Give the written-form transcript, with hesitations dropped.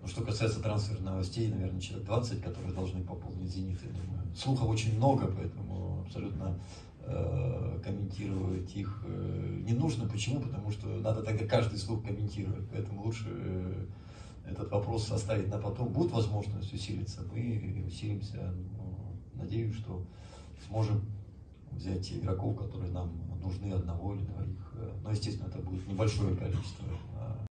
Что касается трансферных новостей, наверное, человек 20, которые должны пополнить «Зенит», я думаю. Слухов очень много, поэтому абсолютно комментировать их не нужно. Почему? Потому что надо тогда каждый слух комментировать. Поэтому лучше этот вопрос оставить на потом. Будет возможность усилиться, мы усилимся. Надеюсь, что сможем взять игроков, которые нам нужны, одного или двоих. Но, естественно, это будет небольшое количество.